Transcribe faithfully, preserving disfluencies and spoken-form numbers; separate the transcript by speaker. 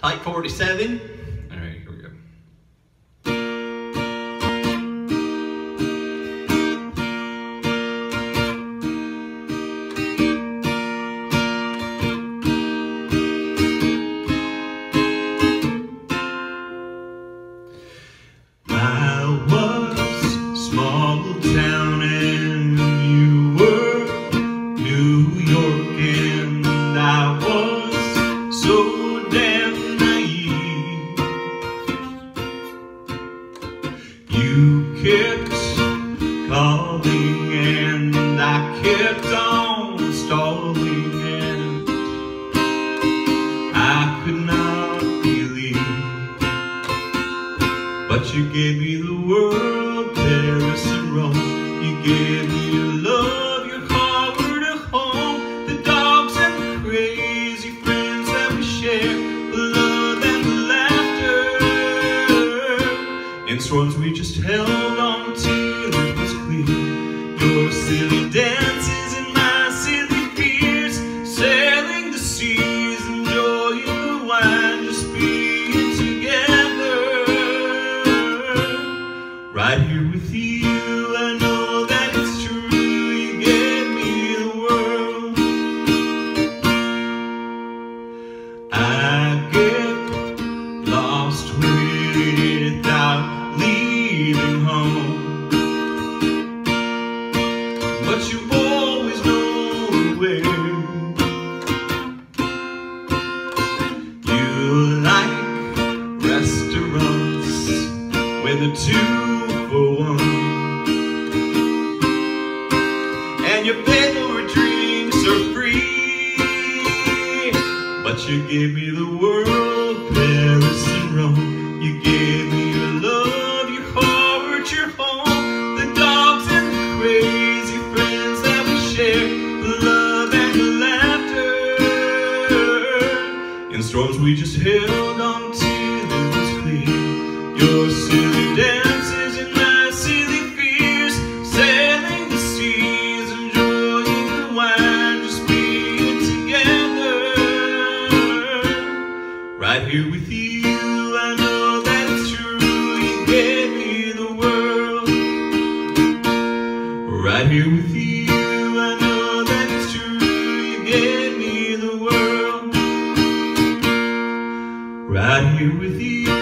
Speaker 1: Type forty-seven. All right, here we go.
Speaker 2: I was small town and you were New York, and I was so damn naive. You kept calling and I kept on stalling, and I could not believe. But you gave me the world, Paris and Rome. You gave me your love, your Harvard, a home, the dogs and the crazy friends that we share, the love and the laughter. In storms we just held on till it was clear. Your silly dances and my silly fears, sailing the seas, enjoying the wine, just being together. Right here with you, I know that it's true. You gave me the world. I get lost without leaving home, but you always know where. You like restaurants with a two for one, and your favorite drinks are free. But you gave me the world, Paris and Rome. You gave me your love, your heart, your home, the dogs and the crazy friends that we share, the love and the laughter. In storms we just held on till it was clear. Your silly dances and my silly fears, sailing the seas, enjoying the wine, just being together. Right here with you, I know that it's true. You gave me the world. Right here with you, I know that it's true. You gave me the world. Right here with you.